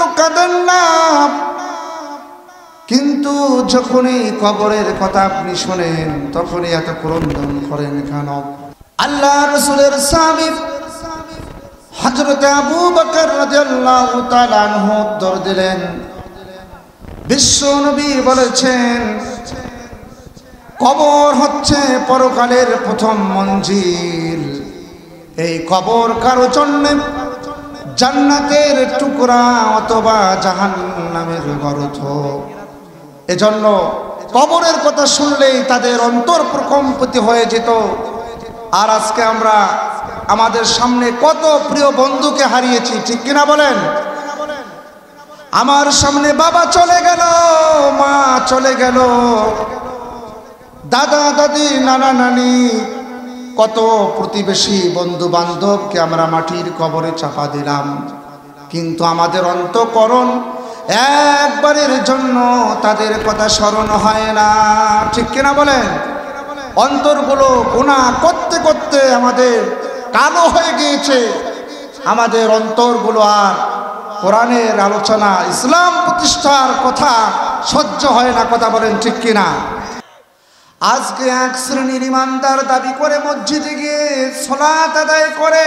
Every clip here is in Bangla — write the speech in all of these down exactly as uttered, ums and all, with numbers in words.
কাঁদেন না, কিন্তু যখনই কবরের কথা আপনি শোনেন তখনই এত ক্রন্দন করেন কেন? আল্লাহ রাসূলের সাহাবী হযরত আবু বকর রাদিয়াল্লাহু তাআলা আনহু উত্তর দিলেন, বিশ্ব নবী বলেছেন কবর হচ্ছে পরকালের প্রথম মঞ্জিল। এই কবর কারো জন্য জান্নাতের টুকরা অথবা জাহান্নামের গর্ত। এজন্য কবরের কথা শুনলেই তাদের অন্তর প্রকম্পিত হয়ে যেত। আর আজকে আমরা আমাদের সামনে কত প্রিয় বন্ধুকে হারিয়েছি, ঠিক কিনা বলেন? আমার সামনে বাবা চলে গেল, মা চলে গেল, দাদা দাদি নানা নানি, কত প্রতিবেশী বন্ধু বান্ধবকে আমরা মাটির কবরে চাপা দিলাম, কিন্তু আমাদের অন্তঃকরণ একবারের জন্য তাদের কথা স্মরণ হয় না, ঠিক কিনা বলেন? অন্তরগুলো গুনাহ করতে করতে আমাদের কালো হয়ে গিয়েছে। আমাদের অন্তরগুলো আর কোরআনের আলোচনা, ইসলাম প্রতিষ্ঠার কথা সহ্য হয় না, কথা বলেন ঠিক কিনা? আজকে এক শ্রেণীর ইমানদার দাবি করে মসজিদে গিয়ে সালাত আদায় করে,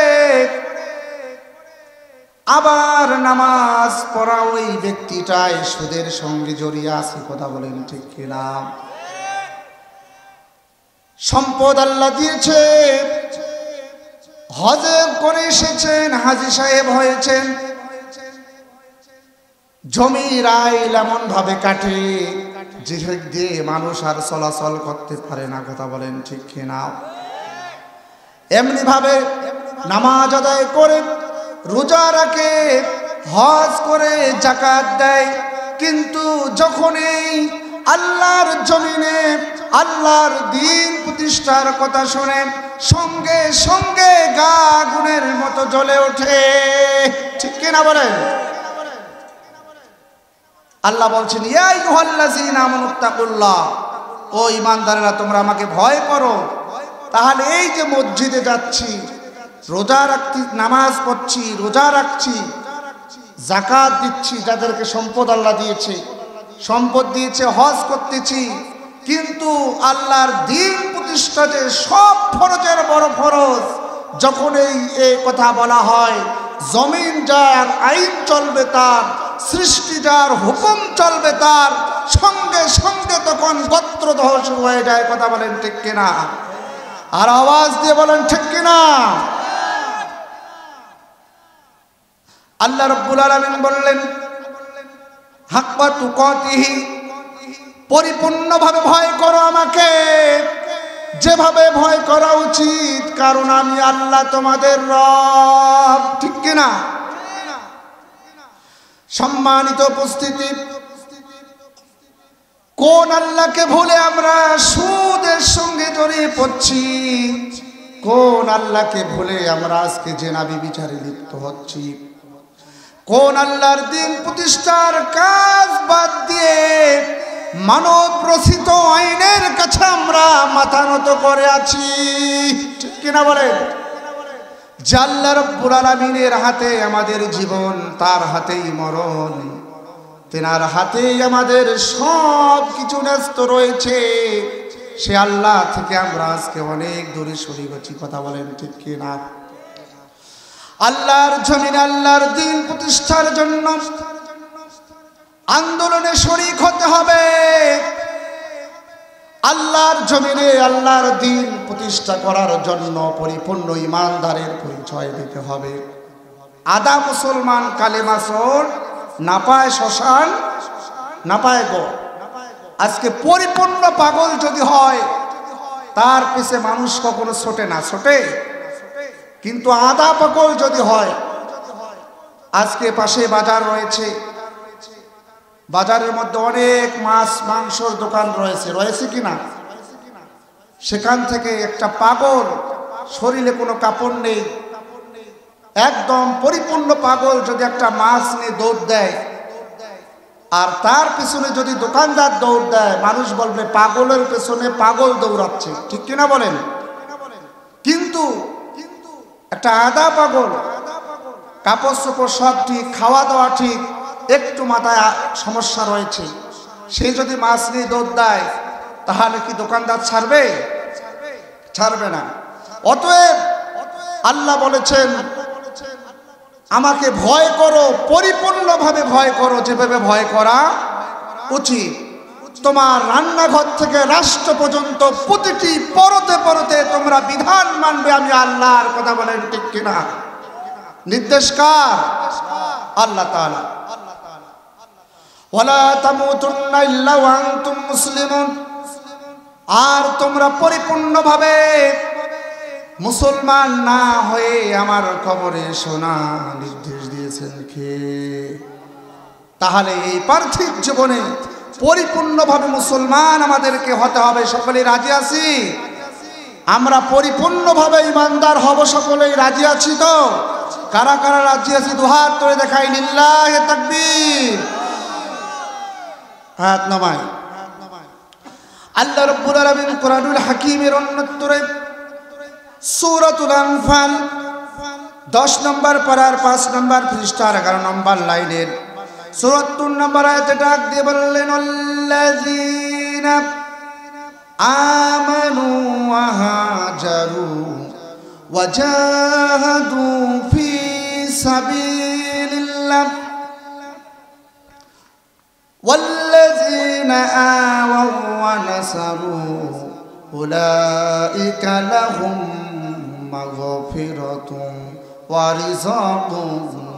আবার নামাজ পড়া ওই ব্যক্তিটাই সুদের সঙ্গে জড়িয়ে আছে, কথা বলেন ঠিক কিনা? সম্পদ আল্লাহ দিয়েছে, হজে করে এসেছেন, হাজী সাহেব হয়েছেন, জমির আইল এমন ভাবে কাটে যে দিয়ে মানুষ আর চলাচল করতে পারে না, কথা বলেন ঠিক কিনা? এমনি ভাবে নামাজ আদায় করে, রোজা রাখে, হজ করে, যাকাত দেয়, কিন্তু যখনই আল্লাহর জমিনে আল্লাহর দ্বীন প্রতিষ্ঠার কথা শুনে সঙ্গে সঙ্গে গা আগুনের মতো জ্বলে ওঠে, ঠিক কিনা বলেন? আল্লাহ বলছেন ইয়া আইয়ুহাল্লাযীনা আমানুত্তাকুল্লাহ, ও ঈমানদারেরা তোমরা আমাকে ভয় করো। তাহলে এই যে মসজিদে যাচ্ছি, রোজা রাখছি, নামাজ পড়ছি, রোজা রাখছি, যাকাত দিচ্ছি, যাদেরকে সম্পদ আল্লাহ দিয়েছে, সম্পদ দিয়েছে, হজ করতেছি, কিন্তু আল্লাহর দ্বীন প্রতিষ্ঠা যে সব ফরজের বড় ফরজ, যখন এই এই কথা বলা হয়, জমিন যার আইন চলবে তার, সৃষ্টি যার হুকুম চলবে তার, সঙ্গে সঙ্গে তখন গোত্রদহ শুরু হয়ে যায়, কথা বলেন ঠিক কিনা? আর আওয়াজ দিয়ে বলেন ঠিক কিনা? আল্লাহ রাব্বুল আলামিন বললেন হাক্কা তুকাতিহি, পরিপূর্ণভাবে ভয় করো আমাকে, যেভাবে ভয় করা উচিত, কারণ আমি আল্লাহ তোমাদের রব, ঠিক কিনা? সম্মানিত উপস্থিতি, কোন আল্লাহকে ভুলে আমরা সুদের সঙ্গে জড়িয়ে পড়ছি? কোন আল্লাহকে ভুলে আমরা আজকে জেনাবি বিচারে লিপ্ত হচ্ছি? কোন আল্লাহর দ্বীন প্রতিষ্ঠার কাজ বাদ দিয়ে মানব রচিত আইনের কাছে আমরা মাথা নত করে আছি, ঠিক কিনা বলেন? যে আল্লাহ রাব্বুল আলামিনের হাতে আমাদের জীবন, তার হাতেই মরণ, তেনার হাতেই আমাদের সব কিছু ন্যস্ত রয়েছে, সে আল্লাহ থেকে আমরা আজকে অনেক দূরে সরে গেছি, কথা বলেন ঠিক কিনা? আল্লাহর জমিনে আল্লাহর দ্বীন প্রতিষ্ঠার জন্য আন্দোলনে শরীক হতে হবে। আল্লাহর জমিনে আল্লাহর দ্বীন প্রতিষ্ঠা করার জন্য পরিপূর্ণ ঈমানদারের পরিচয় দিতে হবে। আদা মুসলমান কালেমা সোর, না পায় শ্মশান, না পায় গো। আজকে পরিপূর্ণ পাগল যদি হয়, তার পিছে মানুষ কখনো ছোটে না, ছোটে? কিন্তু আদা পাগল যদি হয়, আজকে পাশে বাজার রয়েছে, বাজারের মধ্যে অনেক মাছ মাংসর দোকান রয়েছে, রয়েছে কিনা? সেখান থেকে একটা পাগল, শরীরে কোনো কাপড় নেই, একদম পরিপূর্ণ পাগল যদি একটা মাছ নিয়ে দৌড় দেয়, আর তার পিছনে যদি দোকানদার দৌড় দেয়, মানুষ বলবে পাগলের পেছনে পাগল দৌড়াচ্ছে, ঠিক কিনা বলেন? কিন্তু একটা আদা পাগল, কাপড় চোপড় সব ঠিক, খাওয়া দাওয়া ঠিক, একটু মাথায় সমস্যা রয়েছে, সে যদি মাছ নিয়ে দৌড় দেয় তাহলে কি দোকানদার ছাড়বে? ছাড়বে না। অতএব আল্লাহ বলেছেন আমাকে ভয় করো, পরিপূর্ণভাবে ভয় করো, যেভাবে ভয় করা উচিত। তোমার রান্নাঘর থেকে রাষ্ট্র পর্যন্ত প্রতিটি পরতে পরতে তোমরা বিধান মানবে, আমি আল্লাহর কথা বলেন ঠিক কিনা? নির্দেশ কার? আল্লাহ তাআলা। ওয়ালা তামুতুন্না ইল্লা ওয়া আনতুম মুসলিমুন, আর তোমরা পরিপূর্ণভাবে মুসলমান না হয়ে আমার কবরে শোনা নির্দেশ দিয়েছেন কে? তাহলে এই পার্থিব জীবনে পরিপূর্ণভাবে মুসলমান আমাদেরকে হতে হবে। সকলেই রাজি আছি? আমরা পরিপূর্ণভাবে ইমানদার হব, সকলেই রাজি আছি তো? কারা কারা রাজি আছি দুহাত তুলে দেখাই, লিল্লাহি তাকবীর। হাত নামাই। আল্লাহ রাব্বুল আলামিন কোরআনুল হাকীমের অন্যতরে সূরাতুল আনফাল দশ নম্বর পারার পাঁচ নম্বর পৃষ্ঠার এগারো নম্বর লাইনের চুয়াত্তর নম্বর আয়াতে ডাক দিয়ে বললেন, আল্লাযীনা আমানু ওয়া হাজারু ওয়া জাহাদু ফি সাবিলিল্লাহ ওয়াল্লাযীনা আওয়াউ ওয়া নাসারু উলাইকা লাহুম মাগফিরাতুন ওয়া রিজকুন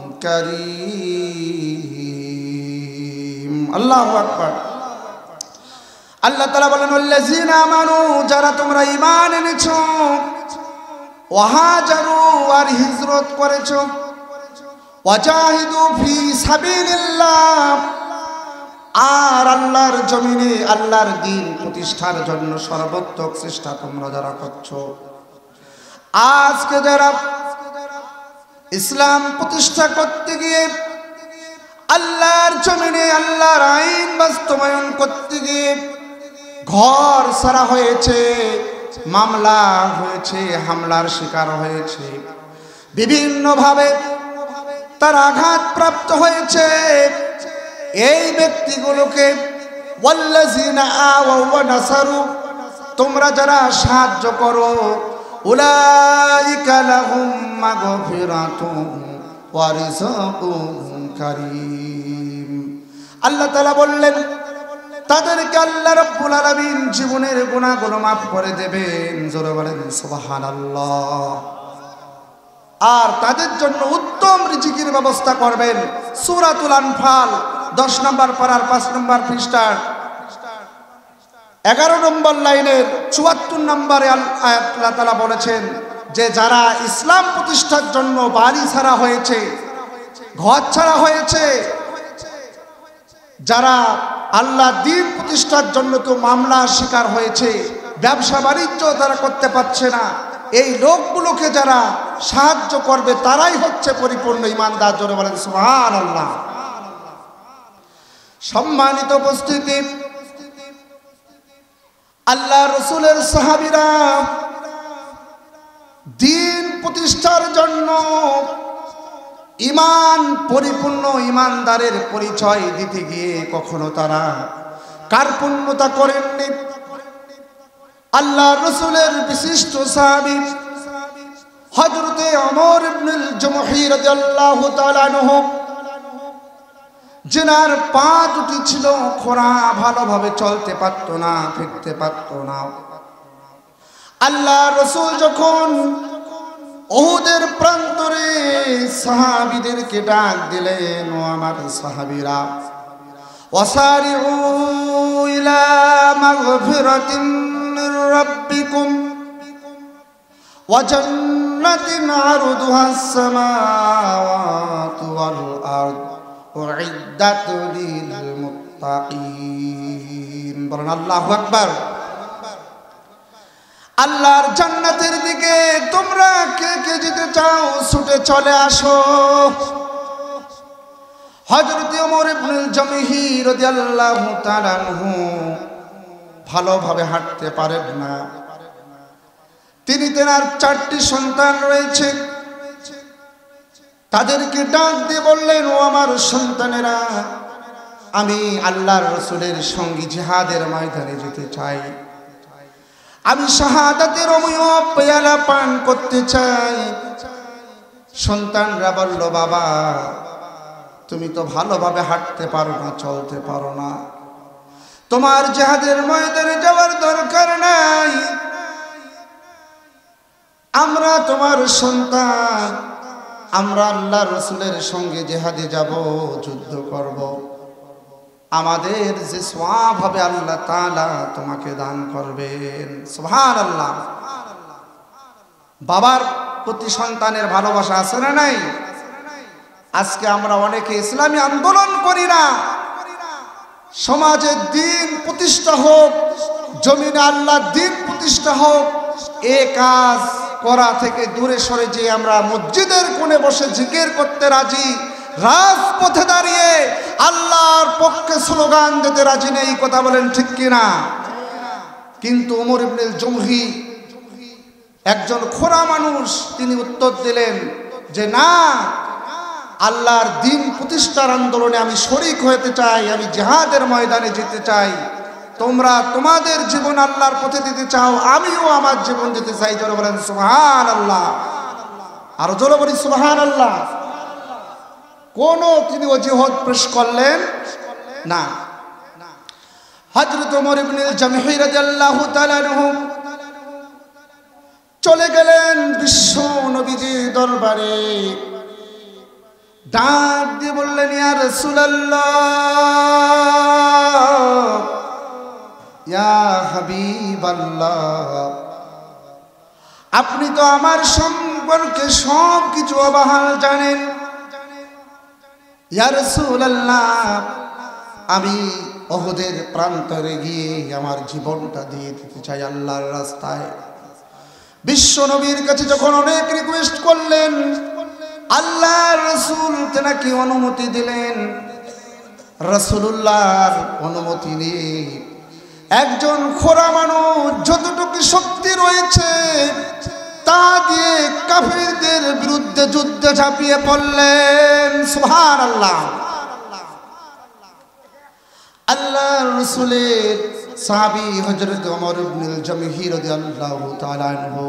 কারীম। আল্লাহু আকবার। আল্লাহ তাআলা বলেন, আল্লাযীনা আমানু, যারা তোমরা ঈমান এনেছো, ওয়া হাজারু, আর হিজরত করেছো, ওয়া জাহিদু ফি সাবিলিল্লাহ, আর আল্লাহর জমিনে আল্লাহর দ্বীন প্রতিষ্ঠার জন্য সর্বোত্তম চেষ্টা তোমরা যারা করছো। আজকে যারা ইসলাম প্রতিষ্ঠা করতে গিয়ে, আল্লাহর জমিনে আল্লাহর আইন বাস্তবায়ন করতে গিয়ে ঘর ছাড়া হয়েছে, মামলা হয়েছে, হামলার শিকার হয়েছে, বিভিন্নভাবে তার আঘাত প্রাপ্ত হয়েছে, এই ব্যক্তিগুলোকে ওয়াল্লাযীনা আওয়াউ ওয়া নাসারু, তোমরা যারা সাহায্য করো, উলাইকা লাহুম মাগফিরাতুন ওয়া রিজকুন কারীম। আল্লাহ তাআলা বললেন তাদেরকে আল্লাহ রাব্বুল আলামিন জীবনের গুনাহগুলো মাফ করে দেবেন। জোরে বলেন সুবহানাল্লাহ। আর তাদের জন্য উত্তম রিজিকের ব্যবস্থা করবেন। সূরাতুল আনফাল দশ নম্বর পারার পাঁচ নম্বর পৃষ্ঠার এগারো নম্বর লাইনের চুয়াত্তর নম্বরে আল্লাহ তাআলা বলেছেন যে যারা ইসলাম প্রতিষ্ঠার জন্য বাড়ি ছাড়া হয়েছে, ঘর ছাড়া হয়েছে, যারা আল্লাহ দ্বীন প্রতিষ্ঠার জন্য কেউ মামলার শিকার হয়েছে, ব্যবসা বাণিজ্য তারা করতে পারছে না, এই লোকগুলোকে যারা সাহায্য করবে তারাই হচ্ছে পরিপূর্ণ ঈমানদার। জোরে বলেন সুবহানাল্লাহ। সম্মানিত উপস্থিতি, আল্লাহ রসুলের সাহাবীরা দ্বীন প্রতিষ্ঠার জন্য ঈমান পরিপূর্ণ ঈমানদারের পরিচয় দিতে গিয়ে কখনো তারা কার্পণ্যতা করেননি। আল্লাহ রসুলের বিশিষ্ট সাহাবী হযরতে ওমর ইবনুল জমহি রাদিয়াল্লাহু তাআলা আনহু, যেনার পা দুটি ছিল খোঁড়া, ভালোভাবে চলতে পারত না, ফিরতে পারত না। আল্লাহ রসুল যখন উহুদের প্রান্তরে সাহাবীদেরকে ডাক দিলেন, ও আমার সাহাবীরা, ওয়াসারিউ ইলা মাগফিরাতিন মির রাব্বিকুম ওয়া জান্নাতিন আরদুহাস সামাওয়াতু ওয়াল আরদ উইদ্দাত লিল মুত্তাকিন। বলেন আল্লাহু আকবার। আল্লাহর জান্নাতের দিকে তোমরা কে কে যেতে চাও ছুটে চলে আসো। হযরত ওমর ইবনুল জমহি রাদিয়াল্লাহু তাআলা আনহু ভালোভাবে হাঁটতে পারেন না। তিনি তেনার চারটি সন্তান রয়েছে, তাদেরকে ডাক দিয়ে বললেন, ও আমার সন্তানেরা, আমি আল্লাহর রাসূলের সঙ্গে জিহাদের ময়দানে যেতে চাই, আমি শাহাদাতের অমূল্য পেয়ালা পান করতে চাই। সন্তানরা বলল, বাবা তুমি তো ভালোভাবে হাঁটতে পারো না, চলতে পারো না, তোমার জিহাদের ময়দানে যাওয়ার দরকার নাই, আমরা তোমার সন্তান, আমরা আল্লাহর রাসূলের সঙ্গে জিহাদে যাব, যুদ্ধ করব, আমাদের যে সওয়াব হবে আল্লাহ তাআলা তোমাকে দান করবেন। সুবহানাল্লাহ। বাবার প্রতি সন্তানের ভালোবাসা আছে না নাই? আজকে আমরা অনেকে ইসলামী আন্দোলন করি না, সমাজে দ্বীন প্রতিষ্ঠা হোক, জমিনে আল্লাহর দ্বীন প্রতিষ্ঠা হোক, এই কাজ করা থেকে দূরে সরে যে আমরা মসজিদের কোণে বসে জিকির করতে রাজি, রাজপথে দাঁড়িয়ে আল্লাহর পক্ষে স্লোগান দিতে রাজি নেই, কথা বলেন ঠিক কিনা? কিন্তু ওমর ইবনে জমহি একজন খোরা মানুষ, তিনি উত্তর দিলেন যে না, আল্লাহর দ্বীন প্রতিষ্ঠার আন্দোলনে আমি শরীক হতে চাই, আমি জিহাদের ময়দানে যেতে চাই, তোমরা তোমাদের জীবন আল্লাহর পথে দিতে চাও, আমিও আমার জীবন দিতে চাই। জোরে বলেন সুবহানাল্লাহ। আর জোরে বলি সুবহানাল্লাহ। কোন তিনি অজুহাত পেশ করলেন না। হযরত ওমর ইবনে জমহি রাদিয়াল্লাহু তাআলা আনহু চলে গেলেন বিশ্ব নবীজির দরবারে, ডাক দিয়ে বললেন, ইয়া রাসূলুল্লাহ, ইয়া হাবিবাল্লাহ, আপনি তো আমার সম্পর্কে সব কিছু অবাহাল জানেন। ইয়া রাসূলুল্লাহ, আমি উহুদের প্রান্তরে গিয়ে আমার জীবনটা দিয়ে দিতে চাই আল্লাহর রাস্তায়। বিশ্ব নবীর কাছে যখন অনেক রিকোয়েস্ট করলেন, আল্লাহর রাসূল তেনাকে অনুমতি দিলেন। রাসূলুল্লাহর অনুমতি নিয়ে একজন খোরা মানুষ যতটুকু শক্তি রয়েছে তা দিয়ে কাফিরদের বিরুদ্ধে যুদ্ধে ঝাঁপিয়ে পড়লেন। সুবহানাল্লাহ। আল্লাহর রাসূলের সাহাবী হযরত ওমর ইবনে জমহি রাদিয়াল্লাহু তাআলা আনহু,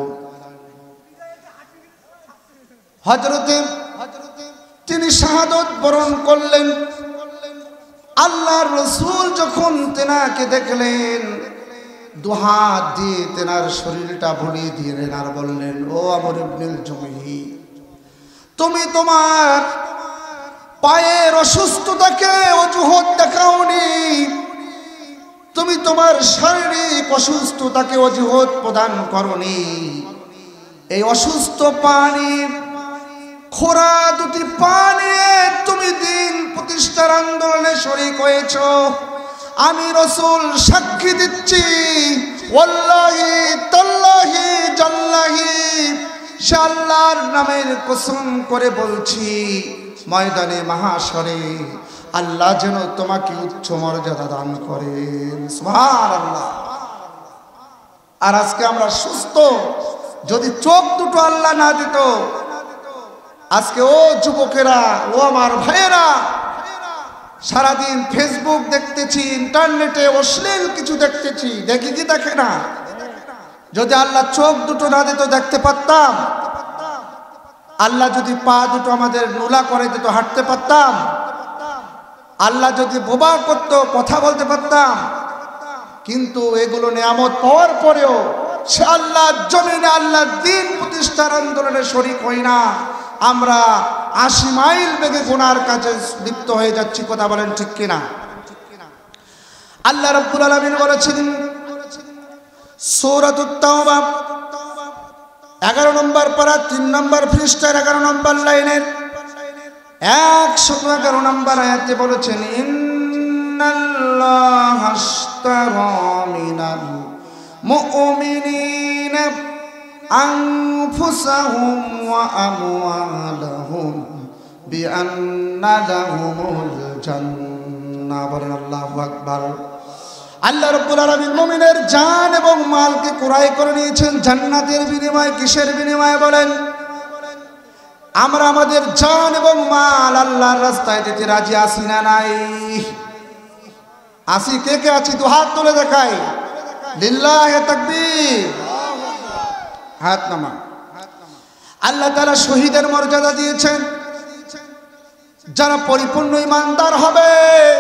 হযরতে তিনি শাহাদাত বরণ করলেন। আল্লাহর রাসূল যখন তেনাকে দেখলেন, দুহাত দিয়ে তেনার শরীরটা ভরিয়ে দিলেন আর বললেন, ও ওমর ইবনে জমহি, তুমি তোমার পায়ের অসুস্থতাকে অজুহাত দেখাওনি, তুমি তোমার শারীরিক অসুস্থতাকে অজুহাত প্রদান করনি। এই অসুস্থ পানি, খোরা দুটি পানি তুমি দ্বীন প্রতিষ্ঠার আন্দোলনে শরীক হয়েছ। আমি রাসূল সাক্ষী দিচ্ছি, ওয়াল্লাহি তাল্লাহি জাল্লাহি, সে আল্লাহর নামের কসম করে বলছি, ময়দানে মাহাশরে আল্লাহ যেন তোমাকে উচ্চ মর্যাদা দান করেন। সুবহানাল্লাহ। আর আজকে আমরা সুস্থ, যদি চোখ দুটো আল্লাহ না দিত, আজকে ও যুবকেরা, ও আমার ভাইয়েরা, সারাদিন ফেসবুক দেখতেছি, ইন্টারনেটে অশ্লীল কিছু দেখতেছি, দেখি কি দেখে না? যদি আল্লাহ চোখ দুটো না দিত দেখতে পারতাম? আল্লাহ যদি পা দুটো আমাদের নোলা করে দিত হাঁটতে পারতাম? আল্লাহ যদি বোবা করতো কথা বলতে পারতাম? কিন্তু এগুলো নিয়ামত পাওয়ার পরেও সে আল্লাহর জমিনে আল্লাহর দ্বীন প্রতিষ্ঠার আন্দোলনে শরীক হই না, আমরা আশি মাইল বেগে গুনার কাছে লিপ্ত হয়ে যাচ্ছি। কথা বলেন ঠিক কিনা? আল্লাহ রাব্বুল আলামিন বলেছেন সূরাতুত তাওবা এগারো নম্বর পারা তিন নম্বর পৃষ্ঠার এগারো নম্বর লাইনের একশত এগারো নম্বর আয়াতে বলেছেন, ইন্নাল্লাহা আশতারা মিনাল মুমিনিনা আনফুসাহুম ওয়া আমওয়ালাহুম বিআন্না লাহুমুল জান্নাহ। বলেন আল্লাহু আকবার। আল্লাহ রাব্বুল আলামিন মুমিনের জান এবং মালকে ক্রয় করে নিয়েছেন জান্নাতের বিনিময়ে। কিসের বিনিময়ে বলেন? আমরা আমাদের জান এবং মাল আল্লাহর রাস্তায় দিতে রাজি আছি না নাই? আসি? কে কে আছি দু হাত তুলে দেখাই। লিল্লাহি তাকবীর। হাত নামা। আল্লাহ তাআলা শহীদের মর্যাদা দিয়েছেন। যারা পরিপূর্ণ ঈমানদার হবে,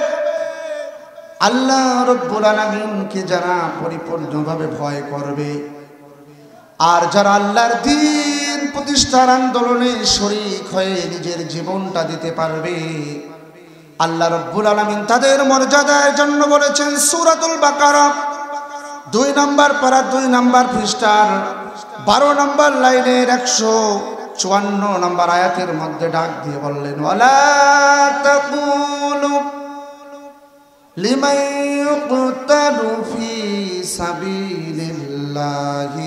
আল্লাহ রাব্বুল আলামিনকে যারা পরিপূর্ণভাবে ভয় করবে, আর যারা আল্লাহর দ্বীন প্রতিষ্ঠার আন্দোলনে শরীক হয়ে নিজের জীবনটা দিতে পারবে, আল্লাহ রাব্বুল আলামিন তাদের মর্যাদার জন্য বলেছেন সূরাতুল বাকারা দুই নম্বর পারা দুই নম্বর পৃষ্ঠার বারো নম্বর লাইনের একশো চুয়ান্ন নম্বর আয়াতের মধ্যে ডাক দিয়ে বললেন, ওয়ালা তাকুলু লিমান ইউকতালু ফি সাবিলিল্লাহি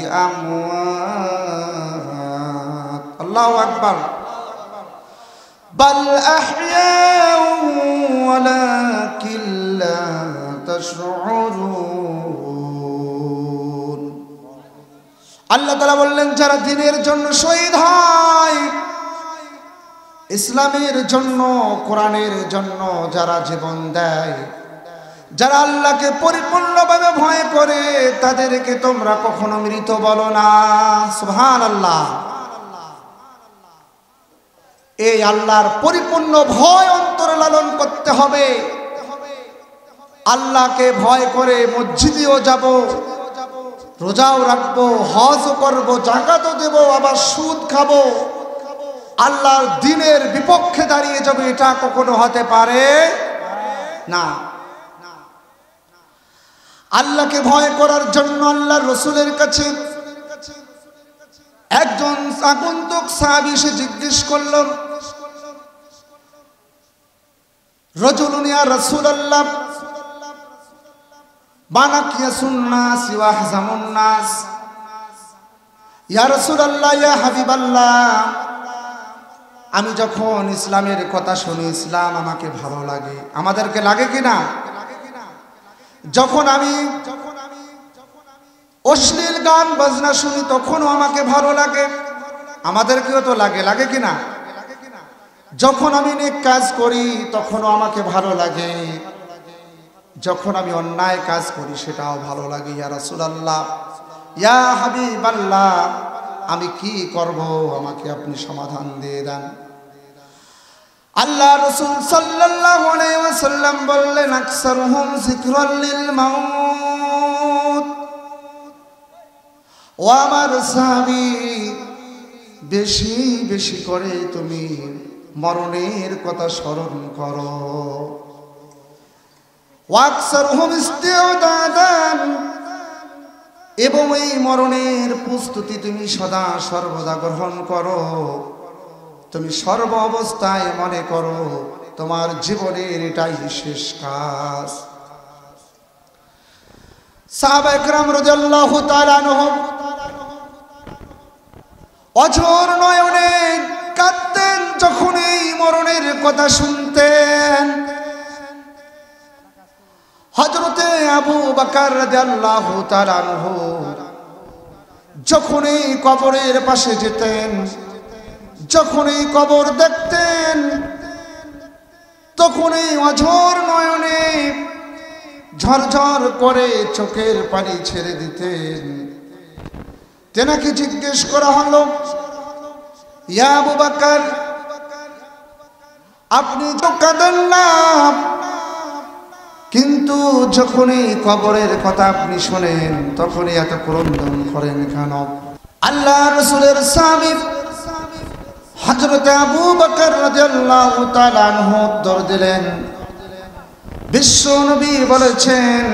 আমওয়াত। আল্লাহু আকবার। বাল আহইয়াউ ওয়ালাকিন লা তাশউরুন। আল্লাহ তাআলা বললেন, যারা দ্বীনের জন্য শহীদ হয়, ইসলামের জন্য, কোরআনের জন্য যারা জীবন দেয়, যারা আল্লাহকে পরিপূর্ণভাবে ভয় করে, তাদেরকে তোমরা কখনো মৃত বলো না। সুবহানাল্লাহ। এই আল্লাহর পরিপূর্ণ ভয় অন্তরে লালন করতে হবে। আল্লাহকে ভয় করে মসজিদেও যাব, রোজাও রাখবো, হজও করবো, যাকাতও দেব, আবার সুদ খাবো, আল্লাহর দ্বীনের বিপক্ষে দাঁড়িয়ে যাবে, এটা কখনো হতে পারে না। আল্লাহকে ভয় করার জন্য আল্লাহর রাসূলের কাছে একজন আগন্তুক সাহাবী এসে জিজ্ঞেস করল, রাজুলুন ইয়া রাসূলুল্লাহ বানাকিয়াসুন নাস ওয়া আহজামুন নাস। ইয়া রাসূলুল্লাহ, ইয়া হাবিবাল্লাহ, আমি যখন ইসলামের কথা শুনি, ইসলাম আমাকে ভালো লাগে। আমাদেরকে লাগে কিনা? যখন আমি অশ্লীল গান বাজনা শুনি, তখনও আমাকে ভালো লাগে। আমাদেরকেও তো লাগে, লাগে কিনা? যখন আমি নেক কাজ করি, তখনও আমাকে ভালো লাগে। যখন আমি অন্যায় কাজ করি, সেটাও ভালো লাগে। ইয়া রাসূলুল্লাহ, ইয়া হাবিবাল্লাহ, আমি কি করব? আমাকে আপনি সমাধান দিয়ে দেন। আল্লাহ রাসূল সাল্লাল্লাহু আলাইহি ওয়াসাল্লাম বললেন, আকসারুহুম যিকরাল লিল মাউত। ও আমার সাহাবী, বেশি বেশি করে তুমি মরণের কথা স্মরণ করো। ওয়াকসারুহুম ইস্তিদাদান, এবং এই মরণের প্রস্তুতি তুমি সদা সর্বদা গ্রহণ করো। তুমি সর্ব অবস্থায় মনে করো তোমার জীবনের এটাই শেষ কাজ। সাহাবায়ে কেরাম রাদিয়াল্লাহু তাআলা আনহুম অঝোর নয়নে কাঁদতেন যখন এই মরণের কথা শুনতেন। হযরতে আবু বকর রাদিয়াল্লাহু তাআলা আনহু যখন এই কবরের পাশে যেতেন, যখন এই কবর দেখতেন, তখন এই অঝোর নয়নে ঝরঝর করে চোখের পানি ছেড়ে দিতেন। তেনাকে জিজ্ঞেস করা হলো, ইয়া আবু বকর, আপনি তো কাঁদেন না, কিন্তু যখন এই কবরের কথা আপনি শোনেন, তখনই এত ক্রন্দন করেন কেন? আল্লাহ রাসূলের সাহাবী হযরত আবু বকর রাদিয়াল্লাহু তাআলা আনহু উত্তর দিলেন, বিশ্ব নবী বলেছেন,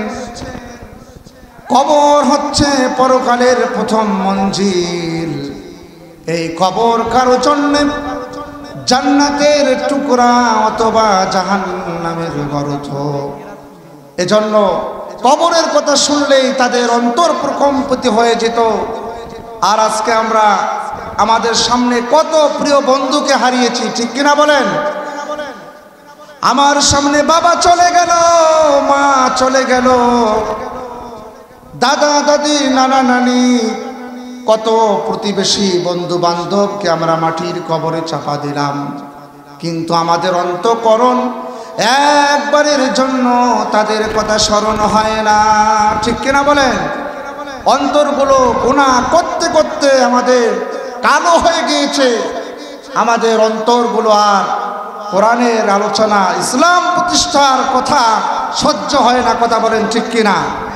কবর হচ্ছে পরকালের প্রথম মঞ্জিল। এই কবর কারো জন্য জান্নাতের টুকরা অথবা জাহান্নামের গর্ত। এজন্য কবরের কথা শুনলেই তাদের অন্তর প্রকম্পিত হয়ে যেত। আর আজকে আমরা আমাদের সামনে কত প্রিয় বন্ধুকে হারিয়েছি, ঠিক কিনা বলেন? আমার সামনে বাবা চলে গেল, মা চলে গেল, দাদা দাদি নানা নানি কত প্রতিবেশী বন্ধু বান্ধবকে আমরা মাটির কবরে চাপা দিলাম, কিন্তু আমাদের অন্তঃকরণ একবারের জন্য তাদের কথা স্মরণ হয় না। ঠিক কিনা বলেন? অন্তরগুলো গুনাহ করতে করতে আমাদের কালো হয়ে গিয়েছে। আমাদের অন্তরগুলো আর কোরআনের আলোচনা, ইসলাম প্রতিষ্ঠার কথা সহ্য হয় না। কথা বলেন ঠিক কিনা?